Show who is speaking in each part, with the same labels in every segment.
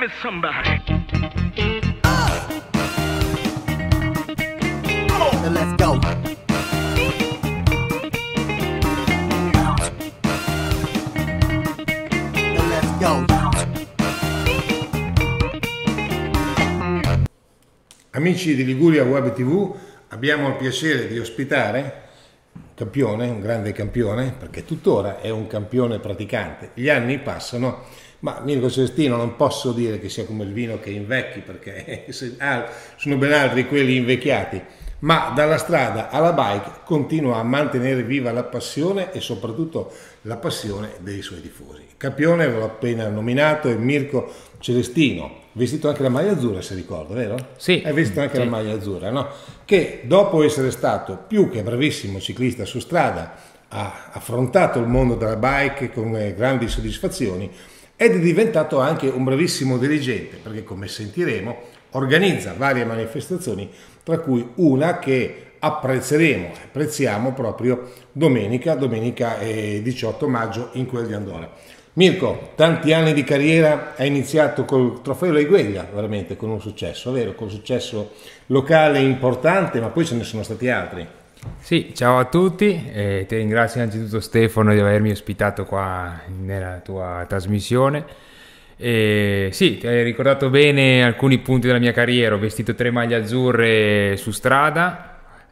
Speaker 1: me somebody.
Speaker 2: Let's go. Let's go.
Speaker 3: Amici di Liguria Web TV, abbiamo il piacere di ospitare un grande campione, perché tuttora è un campione praticante. Gli anni passano, ma Mirko Celestino non posso dire che sia come il vino che invecchi, perché sono ben altri quelli invecchiati, ma dalla strada alla bike continua a mantenere viva la passione e soprattutto la passione dei suoi tifosi. Campione, l'ho appena nominato, è Mirko Celestino, vestito anche la maglia azzurra, se ricordo, vero?
Speaker 4: Sì.
Speaker 3: Hai vestito anche la maglia azzurra, no? Che dopo essere stato più che bravissimo ciclista su strada, ha affrontato il mondo della bike con grandi soddisfazioni ed è diventato anche un bravissimo dirigente, perché come sentiremo organizza varie manifestazioni, tra cui una che apprezziamo proprio domenica 18 maggio in quel di Andorra. Mirko, tanti anni di carriera, hai iniziato col trofeo Laigueglia, veramente con un successo, vero? Con un successo locale importante, ma poi ce ne sono stati altri.
Speaker 4: Sì, ciao a tutti, ti ringrazio innanzitutto Stefano di avermi ospitato qua nella tua trasmissione. Sì, ti hai ricordato bene alcuni punti della mia carriera. Ho vestito 3 maglie azzurre su strada,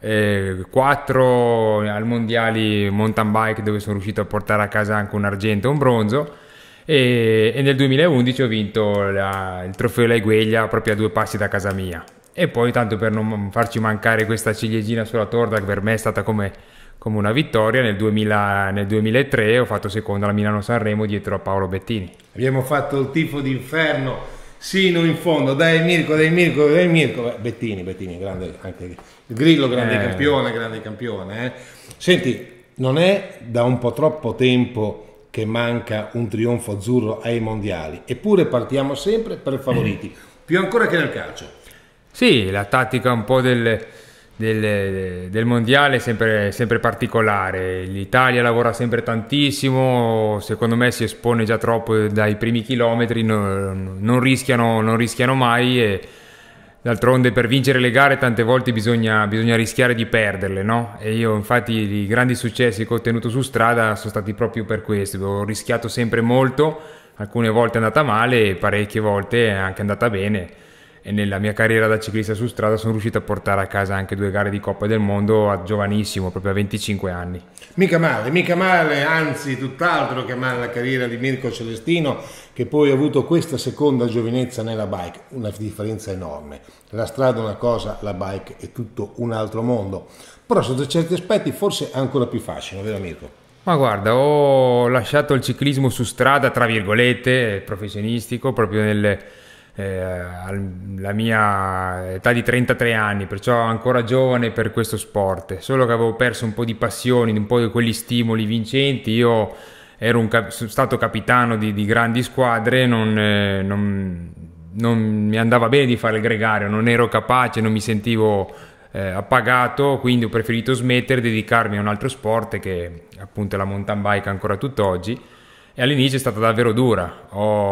Speaker 4: 4 al mondiali mountain bike, dove sono riuscito a portare a casa anche un argento e un bronzo, e nel 2011 ho vinto il trofeo Laigueglia proprio a 2 passi da casa mia. E poi, tanto per non farci mancare questa ciliegina sulla torta, che per me è stata come una vittoria, nel 2003 ho fatto secondo alla Milano-Sanremo dietro a Paolo Bettini.
Speaker 3: Abbiamo fatto il tifo d'inferno sino in fondo, dai Mirko, Beh, Bettini, grande, anche il Grillo, grande campione. Senti, non è da un po' troppo tempo che manca un trionfo azzurro ai mondiali, eppure partiamo sempre per favoriti, più ancora che nel calcio.
Speaker 4: Sì, la tattica un po' del mondiale è sempre particolare. L'Italia lavora sempre tantissimo, secondo me si espone già troppo dai primi chilometri, non rischiano mai, e d'altronde per vincere le gare tante volte bisogna rischiare di perderle, no? E io infatti i grandi successi che ho ottenuto su strada sono stati proprio per questo. Ho rischiato sempre molto, alcune volte è andata male, parecchie volte è anche andata bene. E nella mia carriera da ciclista su strada sono riuscito a portare a casa anche 2 gare di Coppa del Mondo a giovanissimo, proprio a 25 anni.
Speaker 3: Mica male, anzi tutt'altro che male la carriera di Mirko Celestino, che poi ha avuto questa seconda giovinezza nella bike, una differenza enorme. La strada è una cosa, la bike è tutto un altro mondo, però sotto certi aspetti forse è ancora più facile, vero Mirko?
Speaker 4: Ma guarda, ho lasciato il ciclismo su strada, tra virgolette, professionistico, proprio alla mia età di 33 anni, perciò ancora giovane per questo sport, solo che avevo perso un po' di passioni, un po' di quegli stimoli vincenti. Io ero stato capitano di grandi squadre, non mi andava bene di fare il gregario, non ero capace, non mi sentivo appagato, quindi ho preferito smettere e dedicarmi a un altro sport che appunto è la mountain bike ancora tutt'oggi. E all'inizio è stata davvero dura,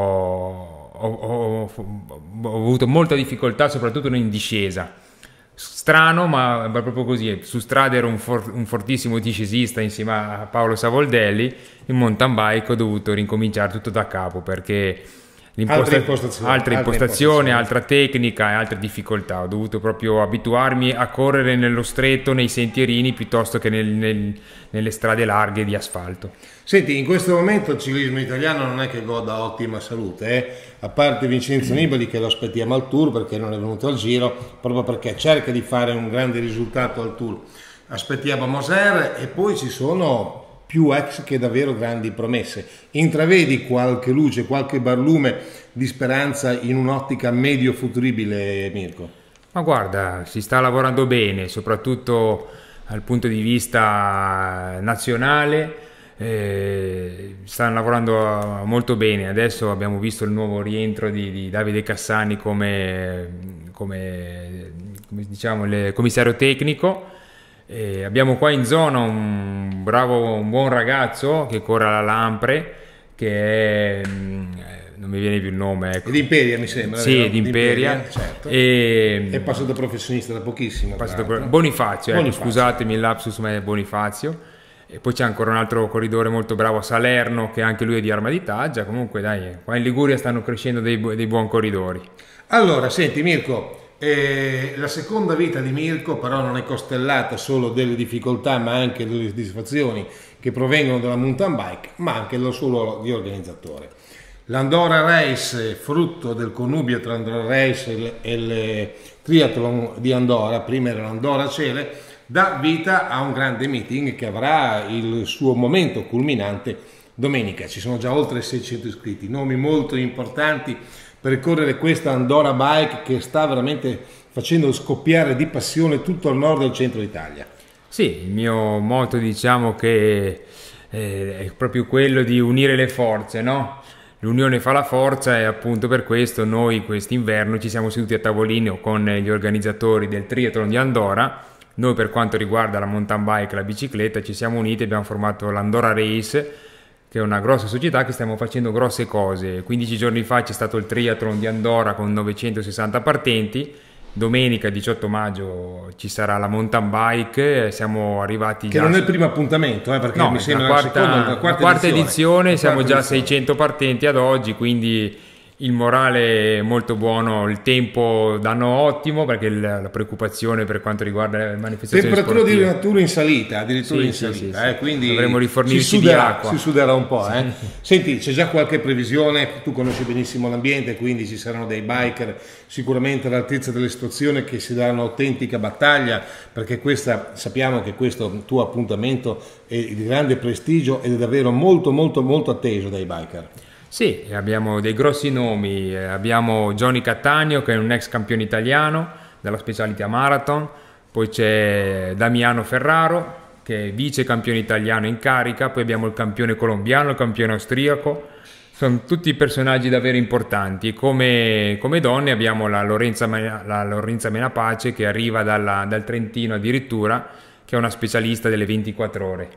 Speaker 4: ho avuto molta difficoltà, soprattutto in discesa. Strano, ma proprio così. Su strada ero un fortissimo discesista insieme a Paolo Savoldelli. In mountain bike ho dovuto rincominciare tutto da capo, perché altre impostazioni, altra tecnica e altre difficoltà. Ho dovuto proprio abituarmi a correre nello stretto, nei sentierini, piuttosto che nelle strade larghe di asfalto.
Speaker 3: Senti, in questo momento il ciclismo italiano non è che goda ottima salute, a parte Vincenzo Nibali, che lo aspettiamo al Tour perché non è venuto al Giro, proprio perché cerca di fare un grande risultato al Tour. Aspettiamo Moser e poi ci sono più ex che davvero grandi promesse. Intravedi qualche luce, qualche barlume di speranza in un'ottica medio futuribile, Mirko?
Speaker 4: Ma guarda, si sta lavorando bene, soprattutto dal punto di vista nazionale. Stanno lavorando molto bene. Adesso abbiamo visto il nuovo rientro di Davide Cassani come diciamo il commissario tecnico. Abbiamo qua in zona un buon ragazzo che corre alla Lampre, che è non mi viene più il nome, ecco.
Speaker 3: Ed Imperia mi sembra.
Speaker 4: Sì,
Speaker 3: vero?
Speaker 4: di Imperia.
Speaker 3: Certo.
Speaker 4: E
Speaker 3: È passato professionista da pochissimo.
Speaker 4: Bonifacio, ecco,
Speaker 3: Bonifacio.
Speaker 4: scusatemi il lapsus, ma è Bonifacio. E poi c'è ancora un altro corridore molto bravo, Salerno, che anche lui è di Arma di Taggia. Comunque dai, qua in Liguria stanno crescendo dei buoni corridori.
Speaker 3: Allora, senti Mirko, la seconda vita di Mirko però non è costellata solo delle difficoltà ma anche delle soddisfazioni che provengono dalla mountain bike, ma anche dal suo ruolo di organizzatore. L'Andorra Race, frutto del connubio tra l'Andorra Race e il triathlon di Andorra, prima era l'Andorra Cele, dà vita a un grande meeting che avrà il suo momento culminante domenica. Ci sono già oltre 600 iscritti, nomi molto importanti per correre questa Andorra Bike che sta veramente facendo scoppiare di passione tutto il nord e il centro d'Italia.
Speaker 4: Sì, il mio motto diciamo che è proprio quello di unire le forze, no? L'unione fa la forza e appunto per questo noi quest'inverno ci siamo seduti a tavolino con gli organizzatori del triathlon di Andorra. Noi per quanto riguarda la mountain bike e la bicicletta ci siamo uniti e abbiamo formato l'Andorra Race, che è una grossa società che stiamo facendo grosse cose. 15 giorni fa c'è stato il triathlon di Andorra con 960 partenti. Domenica 18 maggio ci sarà la mountain bike, siamo arrivati
Speaker 3: che
Speaker 4: già...
Speaker 3: non è il primo appuntamento, perché
Speaker 4: No,
Speaker 3: mi sembra
Speaker 4: la quarta edizione, siamo già a
Speaker 3: edizione.
Speaker 4: 600 partenti ad oggi, quindi il morale è molto buono, il tempo danno ottimo perché la preoccupazione per quanto riguarda le manifestazioni
Speaker 3: temperatura
Speaker 4: sportive.
Speaker 3: di natura in salita, addirittura
Speaker 4: Sì,
Speaker 3: in
Speaker 4: sì,
Speaker 3: salita,
Speaker 4: sì, sì.
Speaker 3: Quindi
Speaker 4: Dovremmo rifornirci
Speaker 3: si
Speaker 4: di
Speaker 3: suderà,
Speaker 4: acqua.
Speaker 3: si suderà un po'. Senti, c'è già qualche previsione, tu conosci benissimo l'ambiente, quindi ci saranno dei biker sicuramente all'altezza della situazione che si daranno autentica battaglia, perché sappiamo che questo tuo appuntamento è di grande prestigio ed è davvero molto molto molto atteso dai biker.
Speaker 4: Sì, abbiamo dei grossi nomi, abbiamo Johnny Cattaneo che è un ex campione italiano della specialità marathon, poi c'è Damiano Ferraro che è vice campione italiano in carica, poi abbiamo il campione colombiano, il campione austriaco, sono tutti personaggi davvero importanti. Come donne abbiamo la Lorenza Menapace che arriva dal Trentino addirittura, che è una specialista delle 24 ore.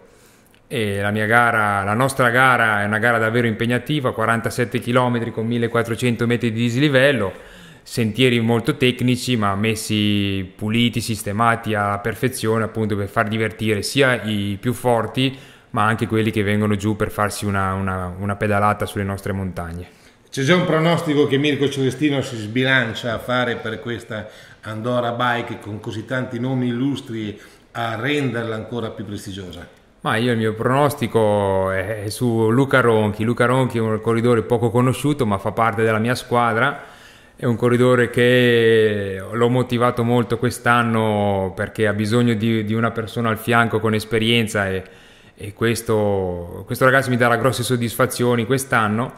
Speaker 4: E la nostra gara è una gara davvero impegnativa, 47 km con 1400 metri di dislivello, sentieri molto tecnici ma messi puliti, sistemati alla perfezione appunto per far divertire sia i più forti ma anche quelli che vengono giù per farsi una pedalata sulle nostre montagne.
Speaker 3: C'è già un pronostico che Mirko Celestino si sbilancia a fare per questa Andorra Bike con così tanti nomi illustri a renderla ancora più prestigiosa?
Speaker 4: Ma io il mio pronostico è su Luca Ronchi. Luca Ronchi è un corridore poco conosciuto ma fa parte della mia squadra, è un corridore che l'ho motivato molto quest'anno perché ha bisogno di una persona al fianco con esperienza e questo ragazzo mi darà grosse soddisfazioni quest'anno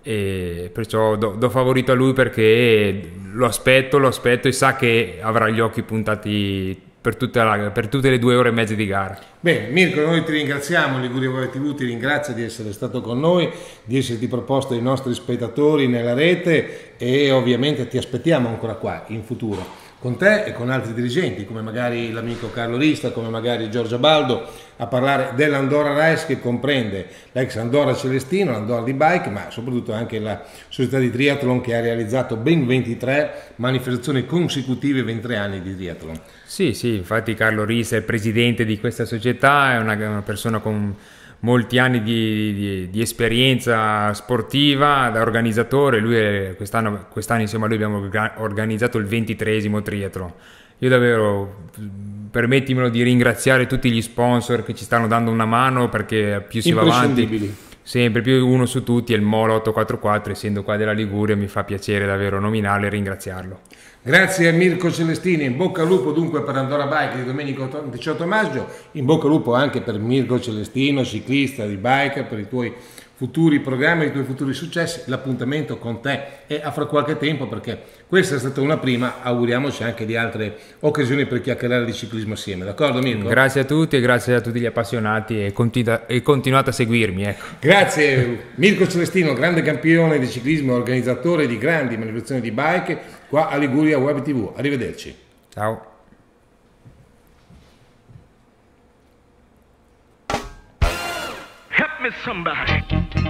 Speaker 4: e perciò do favorito a lui perché lo aspetto e sa che avrà gli occhi puntati per tutte le 2 ore e mezza di gara.
Speaker 3: Bene, Mirko, noi ti ringraziamo, Liguria Web TV ti ringrazia di essere stato con noi, di esserti proposto ai nostri spettatori nella rete e ovviamente ti aspettiamo ancora qua in futuro, con te e con altri dirigenti come magari l'amico Carlo Rista, come magari Giorgio Baldo, a parlare dell'Andorra Race che comprende l'ex Andorra Celestino, l'Andorra di Bike, ma soprattutto anche la società di triathlon che ha realizzato ben 23 manifestazioni consecutive, 23 anni di triathlon.
Speaker 4: Sì, infatti Carlo Rista è il presidente di questa società, è una persona con molti anni di esperienza sportiva da organizzatore. Lui quest'anno insieme a lui abbiamo organizzato il 23esimo triathlon. Io davvero permettimelo di ringraziare tutti gli sponsor che ci stanno dando una mano perché più si va avanti sempre più uno su tutti è il Molo 844, essendo qua della Liguria mi fa piacere davvero nominarlo e ringraziarlo.
Speaker 3: Grazie a Mirko Celestini, in bocca al lupo dunque per Andorra Bike di domenica 18 maggio, in bocca al lupo anche per Mirko Celestino, ciclista di biker, per i tuoi futuri programmi, i tuoi futuri successi. L'appuntamento con te è a fra qualche tempo perché questa è stata una prima, auguriamoci anche di altre occasioni per chiacchierare di ciclismo assieme, d'accordo Mirko?
Speaker 4: Grazie a tutti e grazie a tutti gli appassionati e continuate a seguirmi. Ecco.
Speaker 3: Grazie Mirko Celestino, grande campione di ciclismo, organizzatore di grandi manifestazioni di bike qua a Liguria Web TV, arrivederci.
Speaker 4: Ciao.
Speaker 1: Help me somebody.